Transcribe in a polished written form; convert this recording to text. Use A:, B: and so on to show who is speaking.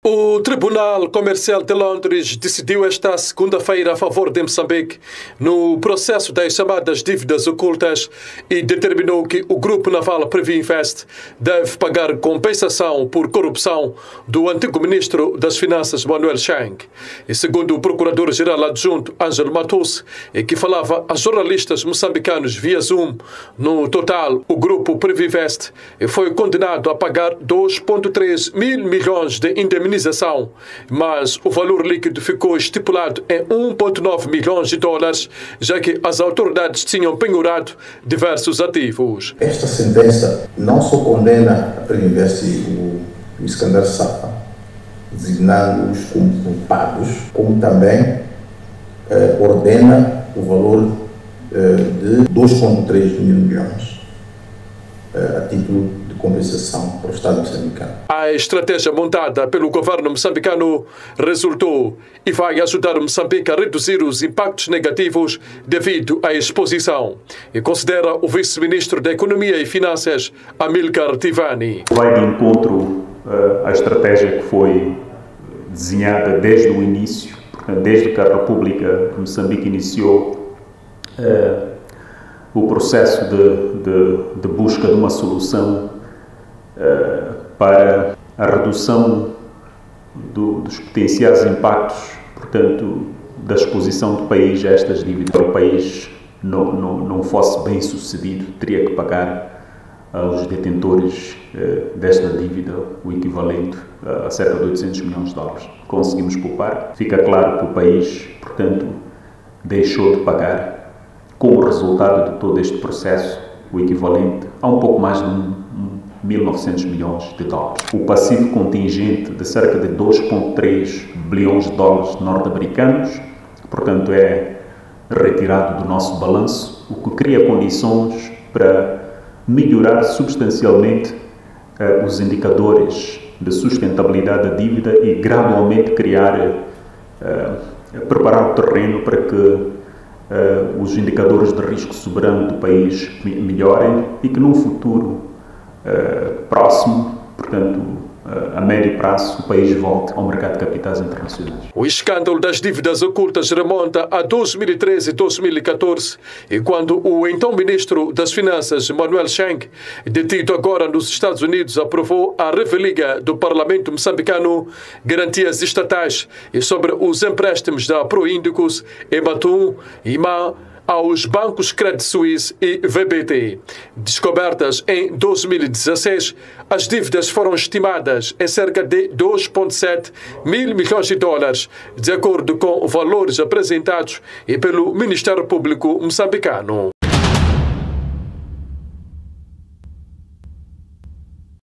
A: O Tribunal Comercial de Londres decidiu esta segunda-feira a favor de Moçambique no processo das chamadas dívidas ocultas e determinou que o grupo naval Previnvest deve pagar compensação por corrupção do antigo ministro das Finanças Manuel Chang. E segundo o Procurador-Geral Adjunto Ângelo Matos, que falava a jornalistas moçambicanos via Zoom, no total o grupo Previnvest foi condenado a pagar 2,3 mil milhões de indemnização, mas o valor líquido ficou estipulado em 1,9 milhões de dólares, já que as autoridades tinham penhorado diversos ativos.
B: Esta sentença não só condena a Previnvest e o Iskandar Sapa, designando-os como culpados, como também ordena o valor de 2,3 mil milhões a título de compensação para o Estado moçambicano.
A: A estratégia montada pelo governo moçambicano resultou e vai ajudar Moçambique a reduzir os impactos negativos devido à exposição, e considera o vice-ministro da Economia e Finanças, Amílcar Tivani.
C: Vai de encontro à estratégia que foi desenhada desde o início, desde que a República de Moçambique iniciou o processo de busca de uma solução para a redução dos potenciais impactos, portanto, da exposição do país a estas dívidas. Se o país não fosse bem sucedido, teria que pagar aos detentores desta dívida o equivalente a cerca de 800 milhões de dólares. Conseguimos poupar. Fica claro que o país, portanto, deixou de pagar, como resultado de todo este processo, o equivalente a um pouco mais de 1.900 milhões de dólares. O passivo contingente de cerca de 2,3 bilhões de dólares norte-americanos, portanto, é retirado do nosso balanço, o que cria condições para melhorar substancialmente os indicadores de sustentabilidade da dívida e gradualmente preparar o terreno para que os indicadores de risco soberano do país melhorem e que num futuro próximo, portanto, a médio prazo, o país volte ao mercado de capitais internacionais.
A: O escândalo das dívidas ocultas remonta a 2013 e 2014, e quando o então ministro das Finanças, Manuel Chang, detido agora nos Estados Unidos, aprovou a revelia do Parlamento moçambicano garantias estatais e sobre os empréstimos da Proíndicos, Ematum, IMA, aos bancos Credit Suisse e VBT. Descobertas em 2016, as dívidas foram estimadas em cerca de 2,7 mil milhões de dólares, de acordo com valores apresentados pelo Ministério Público moçambicano.